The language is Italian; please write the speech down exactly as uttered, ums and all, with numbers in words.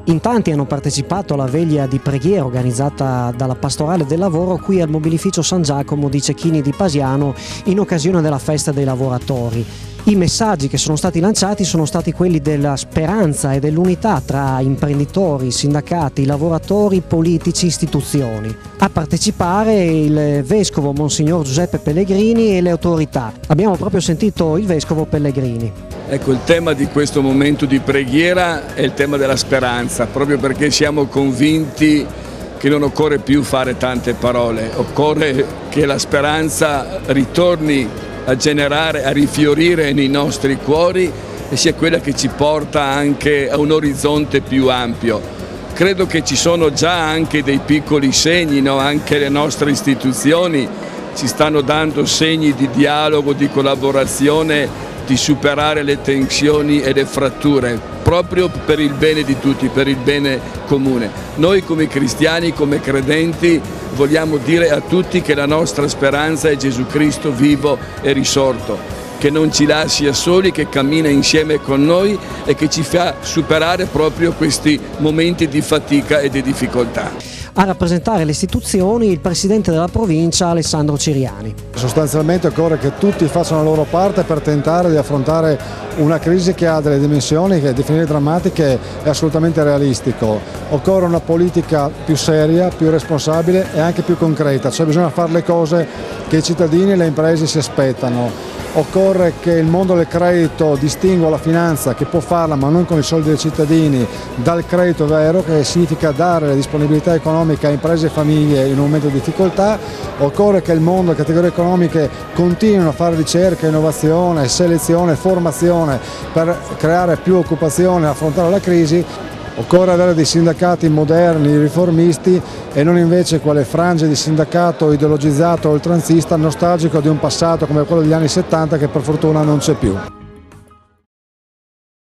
In tanti hanno partecipato alla veglia di preghiera organizzata dalla Pastorale del Lavoro qui al Mobilificio San Giacomo di Cecchini di Pasiano in occasione della festa dei lavoratori. I messaggi che sono stati lanciati sono stati quelli della speranza e dell'unità tra imprenditori, sindacati, lavoratori, politici, istituzioni. A partecipare il Vescovo Monsignor Giuseppe Pellegrini e le autorità. Abbiamo proprio sentito il Vescovo Pellegrini. Ecco, il tema di questo momento di preghiera è il tema della speranza, proprio perché siamo convinti che non occorre più fare tante parole, occorre che la speranza ritorni a generare, a rifiorire nei nostri cuori e sia quella che ci porta anche a un orizzonte più ampio. Credo che ci sono già anche dei piccoli segni, no? Anche le nostre istituzioni ci stanno dando segni di dialogo, di collaborazione, di superare le tensioni e le fratture, proprio per il bene di tutti, per il bene comune. Noi come cristiani, come credenti, vogliamo dire a tutti che la nostra speranza è Gesù Cristo vivo e risorto, che non ci lascia soli, che cammina insieme con noi e che ci fa superare proprio questi momenti di fatica e di difficoltà. A rappresentare le istituzioni il Presidente della Provincia Alessandro Ciriani. Sostanzialmente occorre che tutti facciano la loro parte per tentare di affrontare una crisi che ha delle dimensioni che definire drammatiche è assolutamente realistico. Occorre una politica più seria, più responsabile e anche più concreta, cioè bisogna fare le cose che i cittadini e le imprese si aspettano. Occorre che il mondo del credito distingua la finanza, che può farla ma non con i soldi dei cittadini, dal credito vero, che significa dare la disponibilità economica a imprese e famiglie in un momento di difficoltà. Occorre che il mondo, le categorie economiche continuino a fare ricerca, innovazione, selezione, formazione per creare più occupazione e affrontare la crisi. Occorre avere dei sindacati moderni, riformisti e non invece quelle frange di sindacato ideologizzato, oltranzista, nostalgico di un passato come quello degli anni settanta che per fortuna non c'è più.